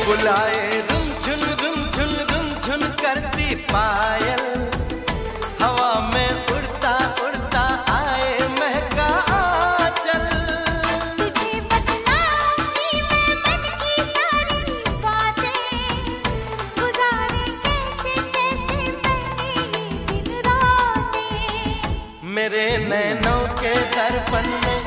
बुलाए रुम झुन करती पायल, हवा में उड़ता उड़ता आए महका आंचल। तुझे बतलाऊंगी मैं मन की सारी बातें, गुजारे कैसे कैसे मैंने ये दिन रातें। मेरे नैनों के दर्पण में